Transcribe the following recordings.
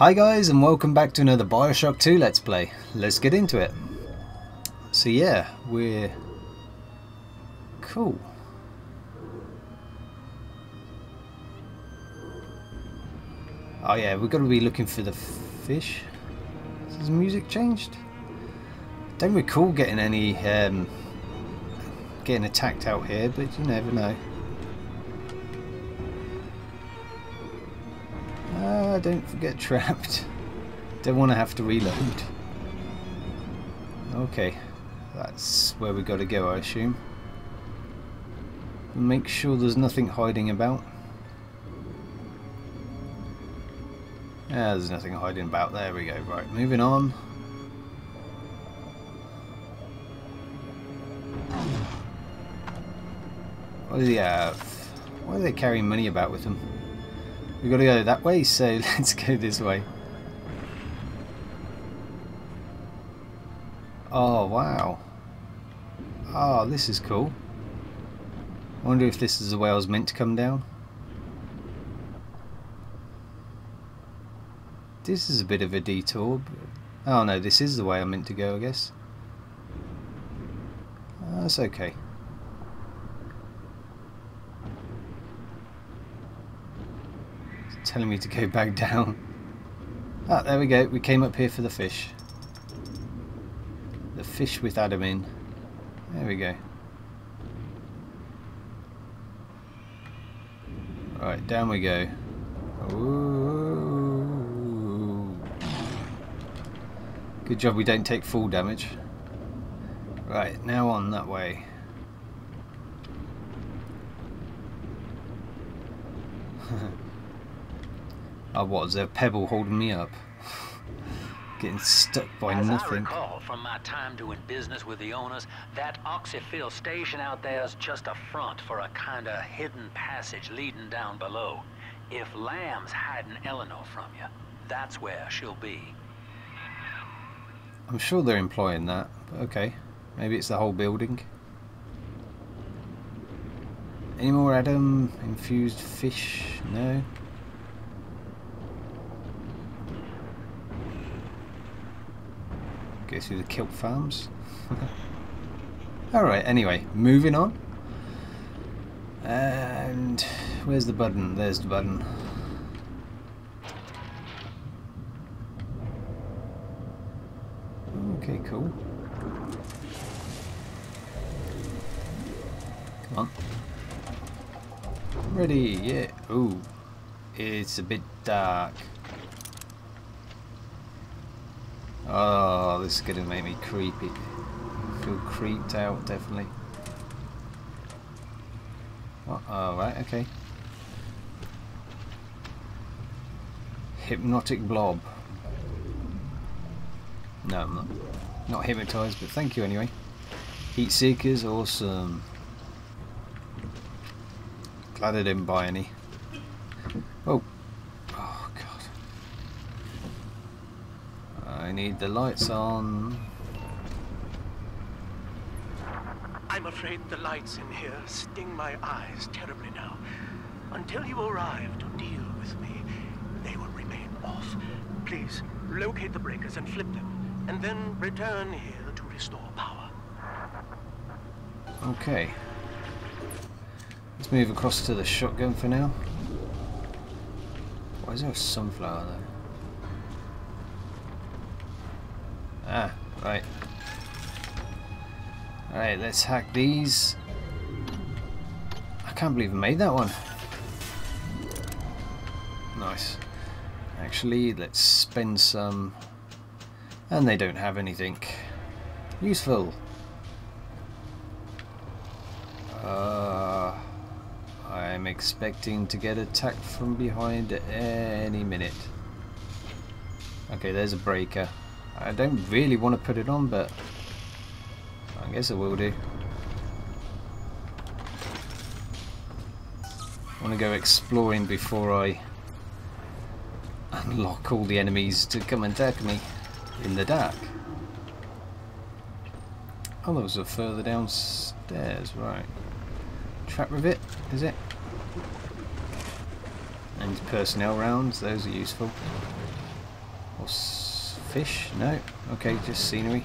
Hi guys, and welcome back to another Bioshock 2 Let's Play. Let's get into it. So yeah, we're... cool. Oh yeah, we're going to be looking for the fish. Has the music changed? Don't recall getting any... getting attacked out here, but you never know. Don't forget trapped. Don't want to have to reload. Okay, that's where we got to go, I assume. Make sure there's nothing hiding about. Yeah, there's nothing hiding about. There we go. Right, moving on. What does he have? Why are they carrying money about with them? We've got to go that way, so let's go this way. Oh, wow. Oh, this is cool. I wonder if this is the way I was meant to come down. This is a bit of a detour. But... oh no, this is the way I'm meant to go, I guess. That's okay. Telling me to go back down. Ah, there we go. We came up here for the fish. The fish with Adam in. There we go. Right, down we go. Ooh. Good job we don't take full damage. Right, now on that way. Oh, what, is there a pebble holding me up? Getting stuck by nothing. As I recall from my time doing business with the owners, that Oxyfill station out there is just a front for a kind of hidden passage leading down below. If Lamb's hiding Eleanor from you, that's where she'll be. I'm sure they're employing that, but okay. Maybe it's the whole building. Any more Adam infused fish? No. Go through the kilt farms. Alright, anyway, moving on. And where's the button? There's the button. Okay, cool. Come on. Ready, yeah. Ooh. It's a bit dark. Oh, this is going to make me creepy. Feel creeped out, definitely. Oh, right, okay. Hypnotic blob. No, I'm not hypnotized, but thank you anyway. Heat seekers, awesome. Glad I didn't buy any. Oh. Oh, God. I need the lights on. I'm afraid the lights in here sting my eyes terribly now. Until you arrive to deal with me, they will remain off. Please, locate the breakers and flip them, and then return here to restore power. Okay. Let's move across to the shotgun for now. Why is there a sunflower there? Ah, right. Alright, let's hack these. I can't believe I made that one. Nice. Actually, let's spend some. And they don't have anything useful. I'm expecting to get attacked from behind at any minute. Okay, there's a breaker. I don't really want to put it on, but I guess I will do. I want to go exploring before I unlock all the enemies to come and attack me in the dark. Oh, those are further downstairs, right. Trap rivet, is it? And personnel rounds, those are useful. Or fish? No. Okay, just scenery.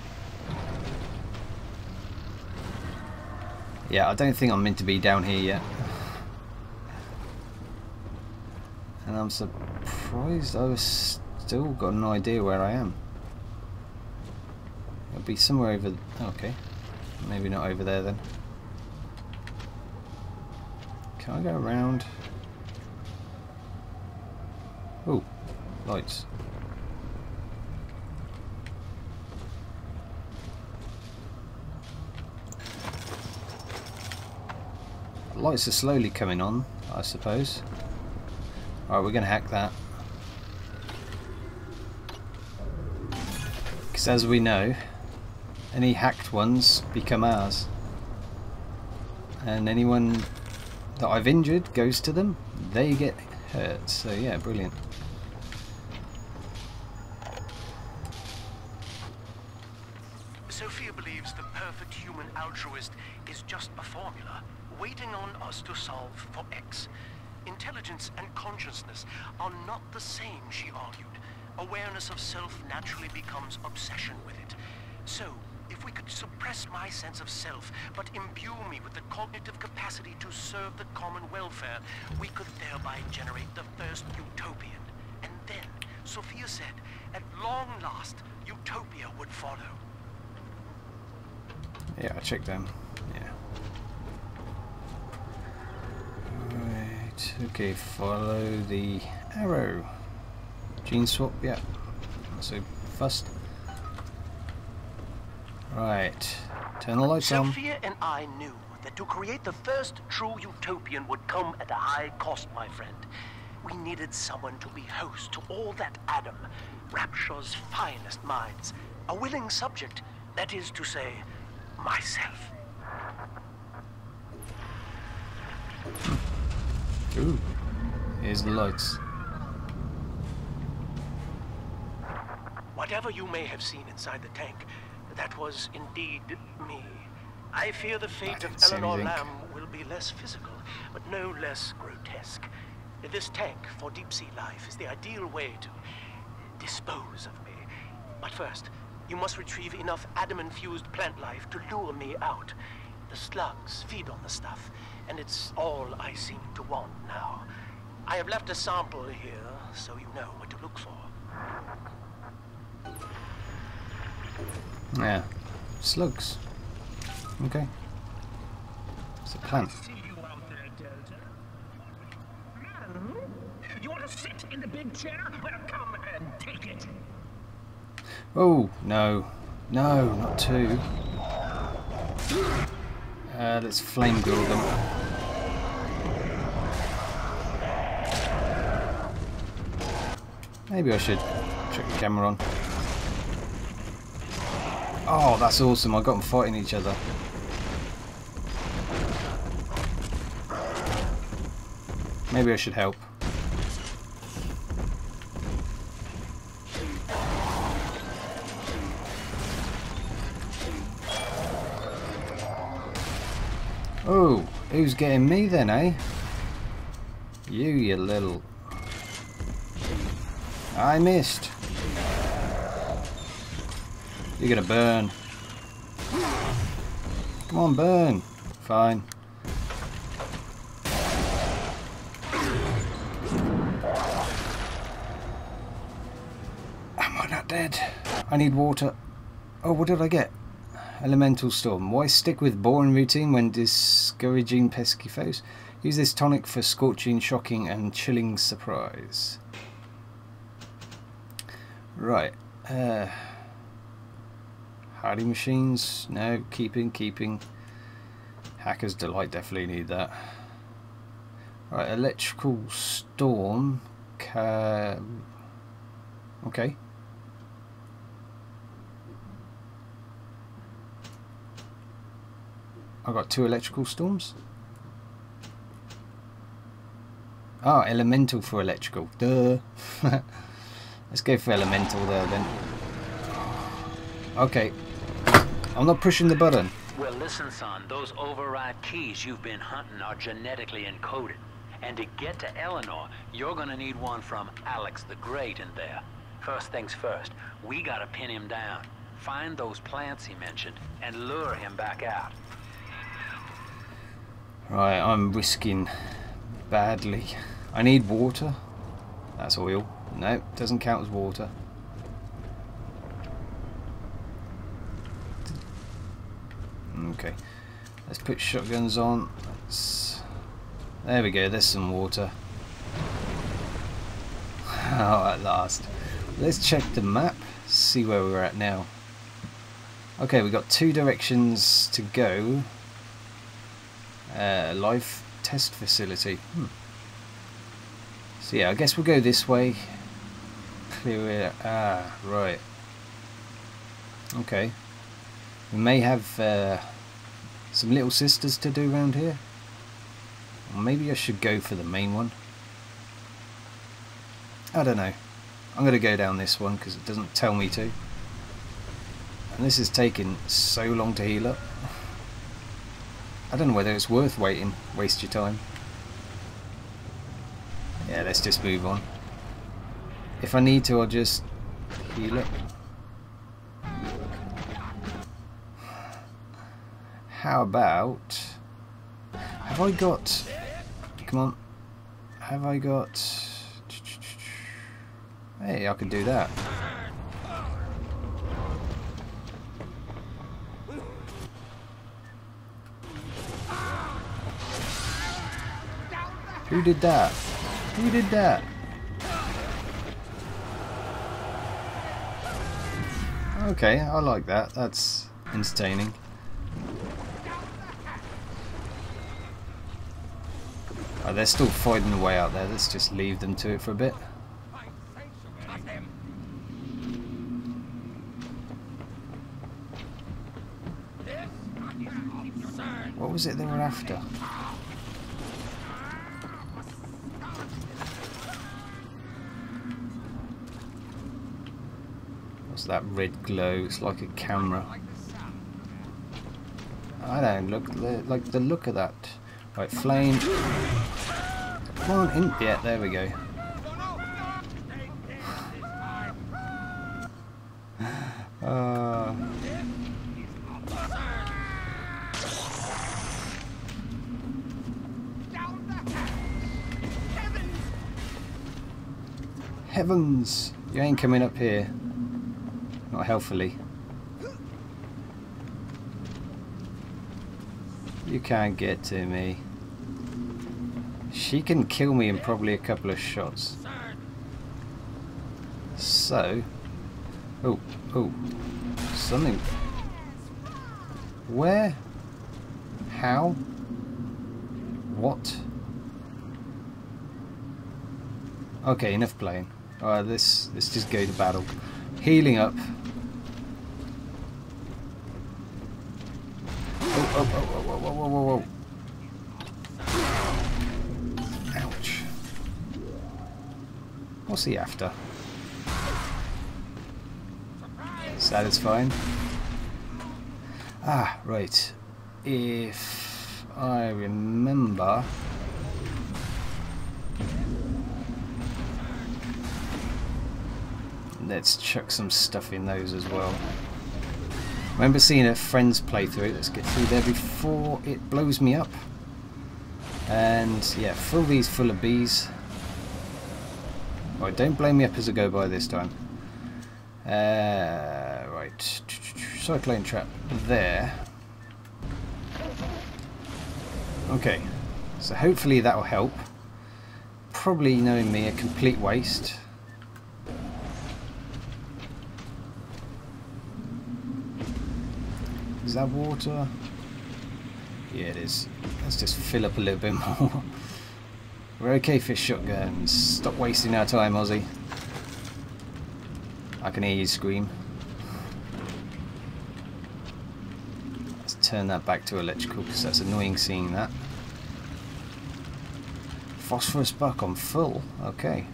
Yeah, I don't think I'm meant to be down here yet. And I'm surprised I've still got an idea where I am. It'll be somewhere over... Okay. Maybe not over there then. Can I go around? Oh, lights. Lights are slowly coming on, I suppose. Alright, we're going to hack that. Because as we know, any hacked ones become ours. And anyone that I've injured goes to them, they get hurt. So yeah, brilliant. Sophia believes the perfect human altruist is just a formula waiting on us to solve for X. Intelligence and consciousness are not the same, she argued. Awareness of self naturally becomes obsession with it. So, if we could suppress my sense of self, but imbue me with the cognitive capacity to serve the common welfare, we could thereby generate the first utopian. And then, Sophia said, at long last, utopia would follow. Yeah, I checked them. Yeah. Right, okay, follow the arrow. Gene swap, yeah. So, first. Right, turn the lights on. Sophia and I knew that to create the first true utopian would come at a high cost, my friend. We needed someone to be host to all that Adam, Rapture's finest minds. A willing subject, that is to say, myself. Ooh, here's the lights. Whatever you may have seen inside the tank, that was indeed me. I fear the fate of Eleanor Lamb will be less physical, but no less grotesque. This tank for deep-sea life is the ideal way to dispose of me. But first, you must retrieve enough Adam-infused plant life to lure me out. The slugs feed on the stuff, and it's all I seem to want now. I have left a sample here, so you know what to look for. Yeah, slugs. Okay. It's a plant. See you out there, Delta. You want to sit in the big chair? Well, come and take it. Oh, no. No, not two. Let's flame grill them. Maybe I should check the camera on. Oh, that's awesome. I got them fighting each other. Maybe I should help. Oh, who's getting me then, eh? You little... I missed. You're gonna burn. Come on, burn. Fine. Am I not dead? I need water. Oh, what did I get? Elemental Storm. Why stick with boring routine when discouraging pesky foes? Use this tonic for scorching, shocking and chilling surprise. Right. Hardy machines. No. Keeping. Hacker's Delight. Definitely need that. Right. Electrical Storm. Okay. I got 2 electrical storms. Oh, elemental for electrical. Duh. Let's go for elemental there then. Okay. I'm not pushing the button. Well, listen, son. Those override keys you've been hunting are genetically encoded. And to get to Eleanor, you're gonna need one from Alex the Great in there. First things first, we gotta pin him down. Find those plants he mentioned and lure him back out. Right, I'm risking badly. I need water. That's oil. No, doesn't count as water. Okay, let's put shotguns on. There we go, there's some water. Oh, at last. Let's check the map, see where we're at now. Okay, we've got 2 directions to go. Live test facility. So yeah, I guess we'll go this way. Clear it. Ah, right. Okay. We may have some little sisters to do around here. Or maybe I should go for the main one. I don't know. I'm going to go down this one because it doesn't tell me to. And this is taking so long to heal up. I don't know whether it's worth waiting. Waste your time. Yeah, let's just move on. If I need to, I'll just heal up. How about... Have I got... Come on. Have I got... Hey, I can do that. Who did that? Who did that? Okay, I like that. That's entertaining. Oh, they're still fighting away out there. Let's just leave them to it for a bit. What was it they were after? What's that red glow? It's like a camera. I don't like the look of that. Right, flame. Come on in. Yeah, there we go. Heavens! You ain't coming up here. Not healthily. You can't get to me. She can kill me in probably a couple of shots. So... Oh, something... Where? How? What? Okay, enough playing. Alright, let's just go to battle. Healing up. Whoa. Ouch. What's he after? Satisfying. Ah, right. If I remember... Let's chuck some stuff in those as well. Remember seeing a friend's playthrough. Let's get through there before it blows me up. And yeah, fill these full of bees. Right, don't blow me up as I go by this time. Right, cyclone trap there. Okay, so hopefully that will help. Probably, knowing me, a complete waste. Is that water? Yeah, it is. Let's just fill up a little bit more. We're okay for shotguns. Stop wasting our time, Ozzy. I can hear you scream. Let's turn that back to electrical because that's annoying seeing that. Phosphorus buck on full. Okay.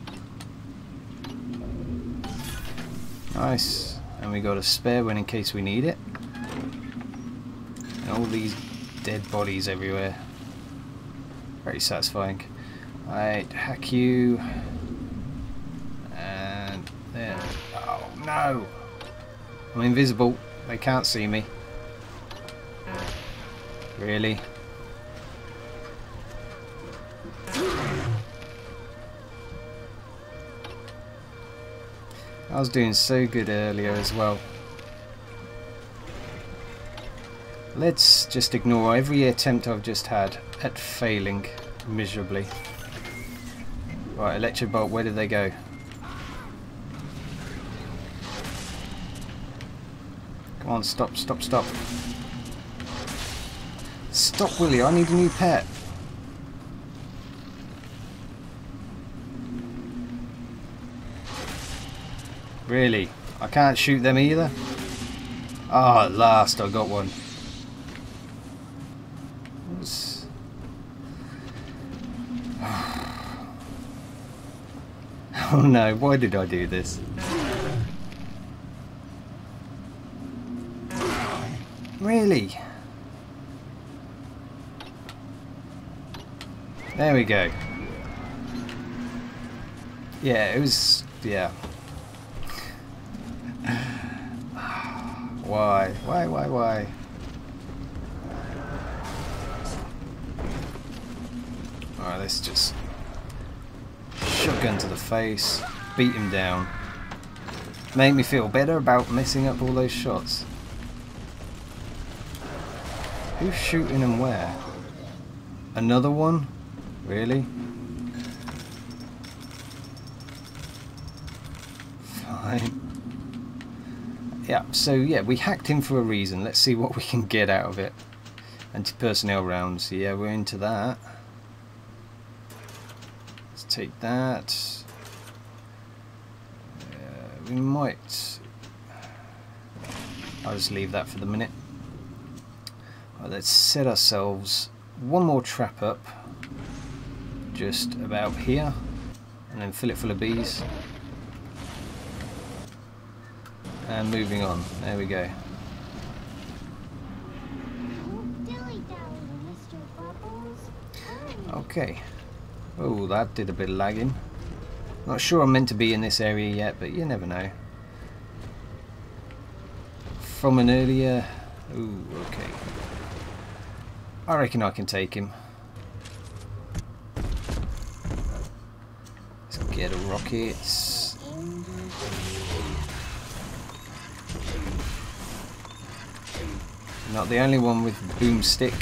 Nice. And we got a spare one in case we need it. And all these dead bodies everywhere. Very satisfying. Right, hack you. And there. No! I'm invisible. They can't see me. Really? I was doing so good earlier as well. Let's just ignore every attempt I've just had at failing miserably. Right, Electro Bolt, where did they go? Come on, stop, stop, stop. Stop, will you? I need a new pet. Really? I can't shoot them either? Ah, at last I got one. What's... Oh no, why did I do this? Really? There we go. Yeah, it was... yeah. Why? Why? Alright, let's just shotgun to the face, beat him down. Make me feel better about messing up all those shots. Who's shooting and where? Another one? Really? Fine. Yeah, so yeah, we hacked him for a reason. Let's see what we can get out of it. Anti-personnel rounds. Yeah, we're into that. Let's take that. We might... I'll just leave that for the minute. Right, let's set ourselves one more trap up. Just about here. And then fill it full of bees. And moving on. There we go. Okay. Oh, that did a bit of lagging. Not sure I'm meant to be in this area yet, but you never know. From an earlier... Ooh, okay. I reckon I can take him. Let's get a rocket. Not the only one with boomstick.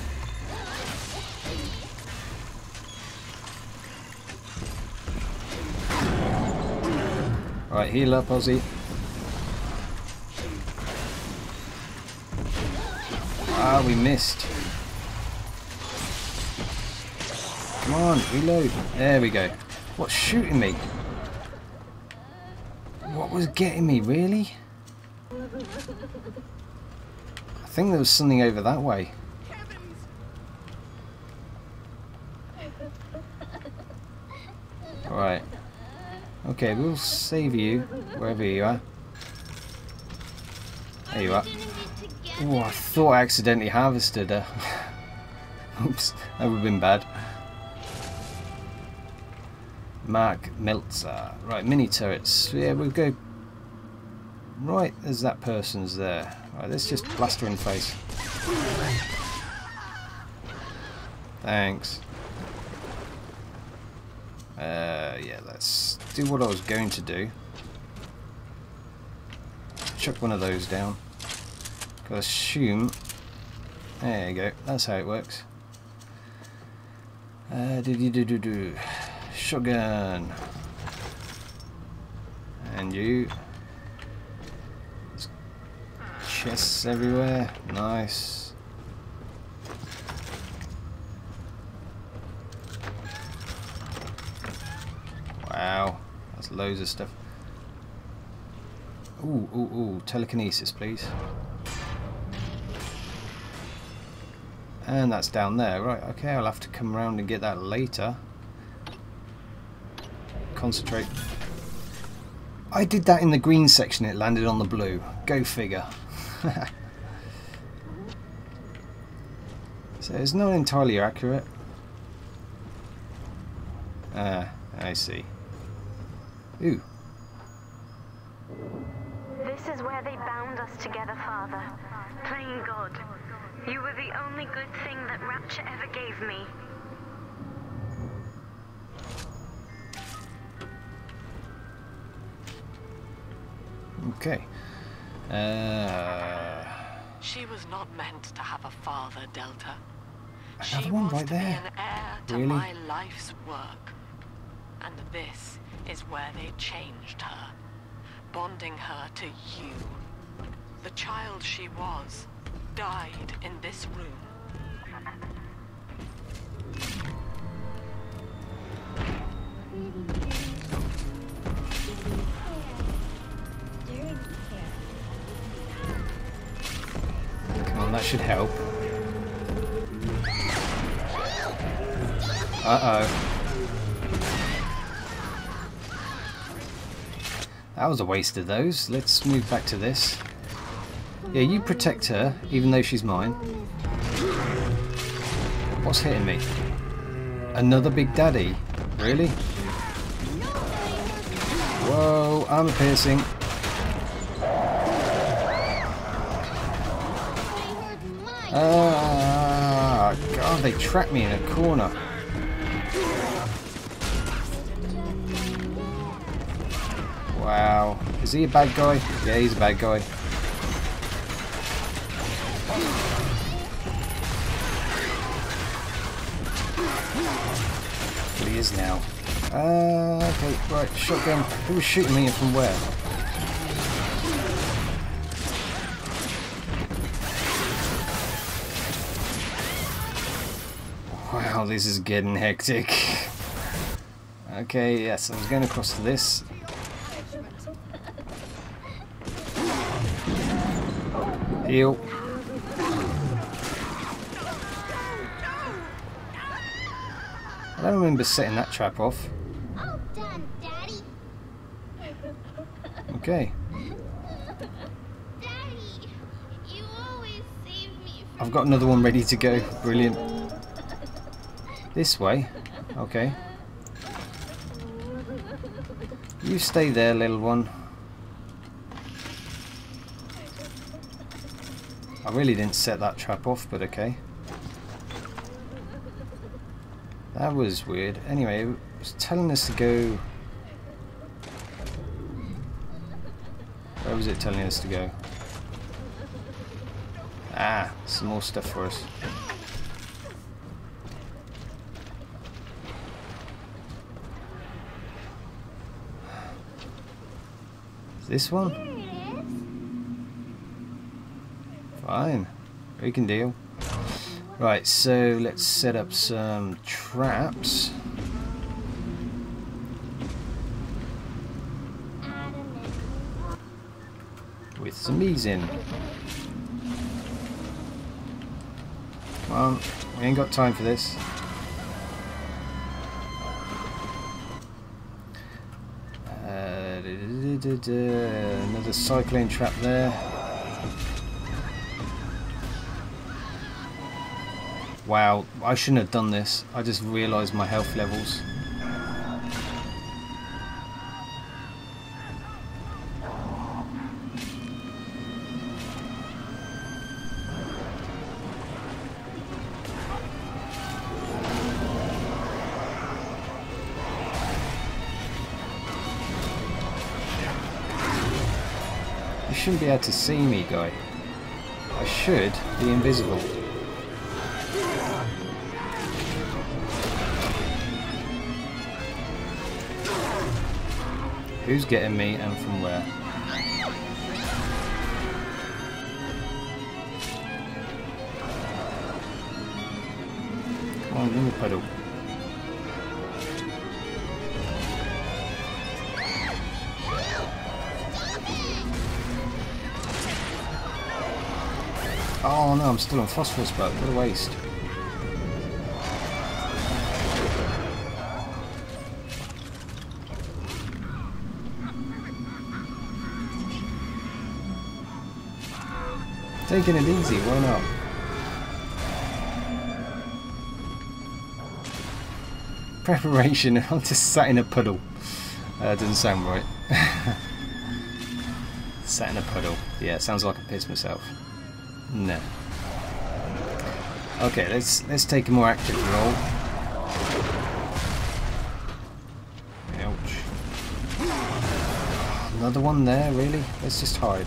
Right, heal up, Ozzy. Ah, we missed. Come on, reload. There we go. What's shooting me? What was getting me, really? I think there was something over that way. Alright. Okay, we'll save you, wherever you are. There you are. Oh, I thought I accidentally harvested her. Oops, that would have been bad. Mark Meltzer. Right, mini turrets. Yeah, we'll go... Right, there's that person's there. Right, let's just blast her in the face. Thanks. Yeah, let's do what I was going to do. Chuck one of those down. I assume... There you go, that's how it works. Shotgun. And you. There's chests everywhere. Nice. Wow, that's loads of stuff. Ooh, telekinesis, please. And that's down there. Right, okay, I'll have to come around and get that later. Concentrate. I did that in the green section, it landed on the blue. Go figure. So it's not entirely accurate. I see. Ooh. This is where they bound us together, Father. Playing God. You were the only good thing that Rapture ever gave me. Okay. She was not meant to have a father, Delta. Another She one was right to there. be an heir to Really? my life's work. And this is where they changed her, bonding her to you. The child she was died in this room. Come on, that should help. Uh-oh. That was a waste of those. Let's move back to this. Yeah, you protect her, even though she's mine. What's hitting me? Another Big Daddy? Really? Whoa, armor piercing. Ah, God, they trapped me in a corner. Wow. Is he a bad guy? Yeah, he's a bad guy. Well, he is now. Okay, right, shotgun. Who was shooting me and from where? Wow, this is getting hectic. Okay, yes, I was going across to this. Heal. I don't remember setting that trap off. All done, Daddy. Okay. Daddy, you always save me. I've got another one ready to go. Brilliant. This way. Okay. You stay there, little one. I really didn't set that trap off, but okay. That was weird. Anyway, it was telling us to go... Where was it telling us to go? Ah, some more stuff for us. This one? Here it is. Fine. We can deal. Right, so let's set up some traps. With some bees in. Come on, we ain't got time for this. Another cyclone trap there. Wow, I shouldn't have done this. I just realised my health levels. You shouldn't be able to see me, guy. I should be invisible. Who's getting me and from where? Come on, in the puddle. Oh no, I'm still on phosphorus bug. What a waste. Taking it easy, why not? Preparation, I'm just sat in a puddle. That doesn't sound right. Sat in a puddle. Yeah, sounds like I pissed myself. No. Okay, let's take a more active role. Ouch. Another one there, really? Let's just hide.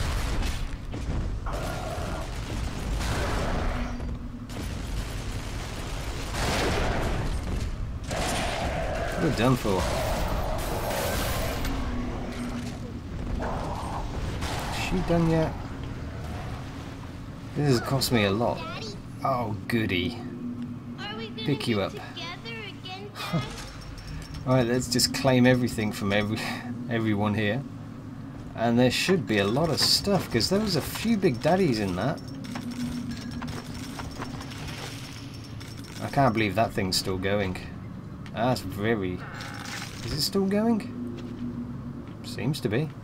What are we done for? Is she done yet? This has cost me a lot. Daddy, Oh, goody. are we gonna Pick you get up. together again, Daddy? Alright, let's just claim everything from everyone here. And there should be a lot of stuff, because there was a few big daddies in that. I can't believe that thing's still going. That's very... Is it still going? Seems to be.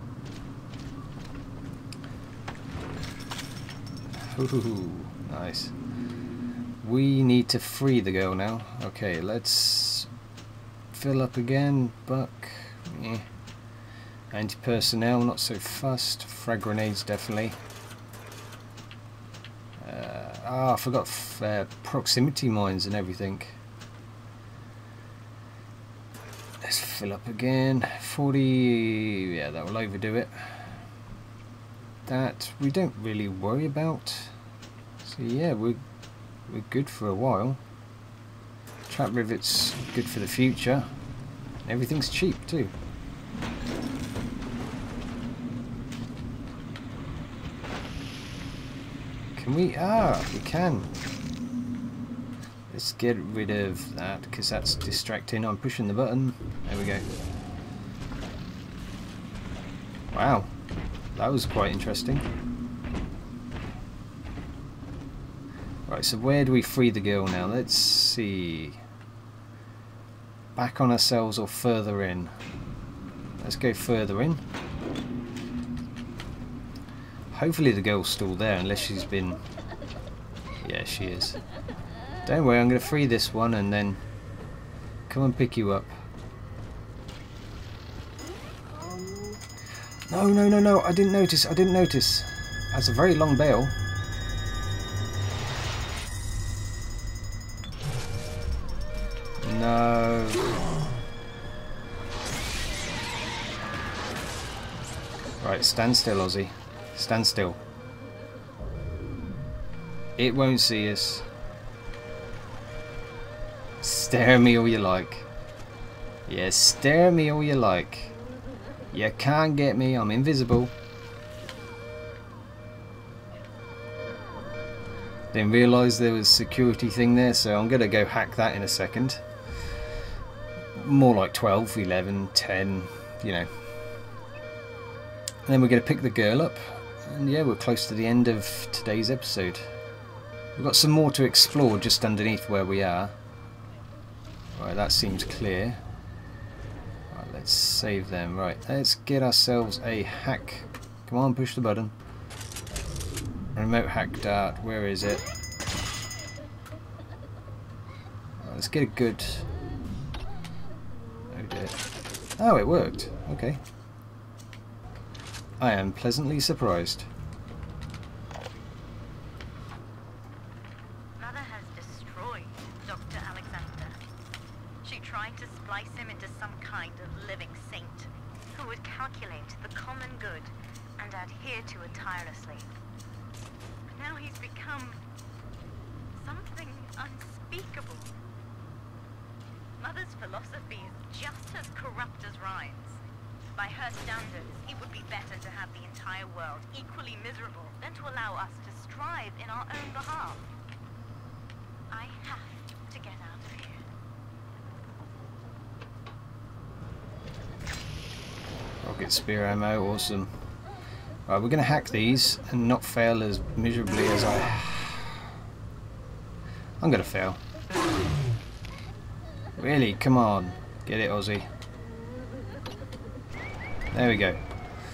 Ooh, nice. We need to free the girl now. Okay, let's fill up again. Buck. Eh. Anti-personnel, not so fussed. Frag grenades, definitely. I forgot proximity mines and everything. Let's fill up again. 40. Yeah, that will overdo it. That we don't really worry about. So yeah, we're good for a while. Trap rivets good for the future. Everything's cheap too. Can we? Ah, we can. Let's get rid of that because that's distracting. I'm pushing the button. There we go. Wow, that was quite interesting. Right, so where do we free the girl now? Let's see. Back on ourselves or further in? Let's go further in. Hopefully the girl's still there, unless she's been... Yeah, she is. Don't worry, I'm going to free this one and then come and pick you up. No, no, no, no, I didn't notice, That's a very long bail. No. Right, stand still, Ozzy. Stand still. It won't see us. Stare at me all you like. Yeah, stare at me all you like. You can't get me, I'm invisible. Didn't realise there was a security thing there, so I'm going to go hack that in a second. More like 12, 11, 10, you know. And then we're going to pick the girl up. And yeah, we're close to the end of today's episode. We've got some more to explore just underneath where we are. Right, that seems clear. Right, let's save them. Right, let's get ourselves a hack. Come on, push the button. Remote hack dart, where is it? Right, let's get a good... Oh dear. Oh, it worked. Okay. I am pleasantly surprised. Mother has destroyed Dr. Alexander. She tried to splice him into some kind of living saint who would calculate the common good and adhere to it tirelessly. But now he's become something unspeakable. Mother's philosophy is just as corrupt as Ryan's. By her standards, it would be better to have the entire world equally miserable than to allow us to strive in our own behalf. I have to get out of here. Rocket spear ammo, awesome. Right, we're going to hack these and not fail as miserably as I'm going to fail. Really? Come on. Get it, Ozzy. There we go.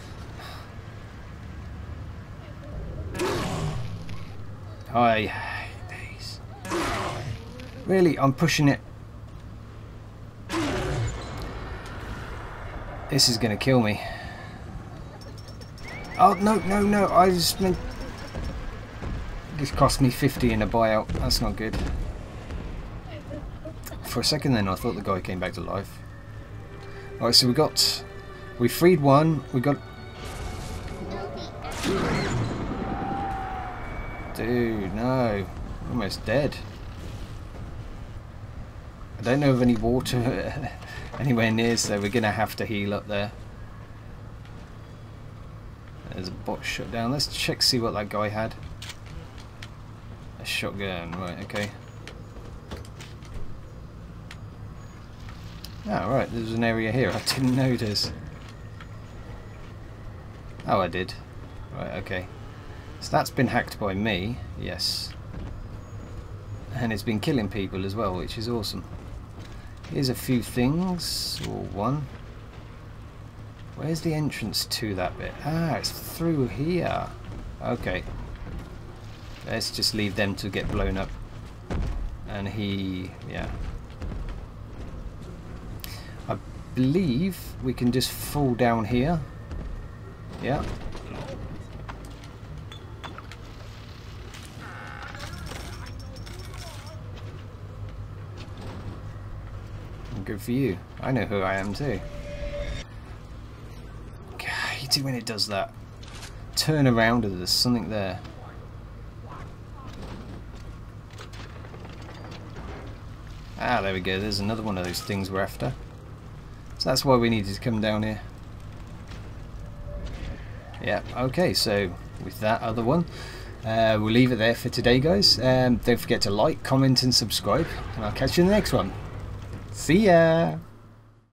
I hate these. Really, I'm pushing it. This is going to kill me. Oh, no, no, no. I just meant... This cost me 50 in a buyout. That's not good. For a second then, I thought the guy came back to life. Alright, so we freed one. We got... Dude, no. Almost dead. I don't know of any water anywhere near, so we're going to have to heal up there. There's a bot shut down. Let's check, see what that guy had. A shotgun, right, okay. Ah, right, there's an area here. I didn't notice. Oh, I did. Right, okay. So that's been hacked by me, yes. And it's been killing people as well, which is awesome. Here's a few things, or one. Where's the entrance to that bit? Ah, it's through here. Okay. Let's just leave them to get blown up. And yeah. I believe we can just fall down here. Yeah. Good for you. I know who I am too. God, I hate it when it does that. Turn around and there's something there. Ah, there we go. There's another one of those things we're after. So that's why we needed to come down here. Yeah, okay, so with that other one, we'll leave it there for today, guys. Don't forget to like, comment and subscribe, and I'll catch you in the next one. See ya!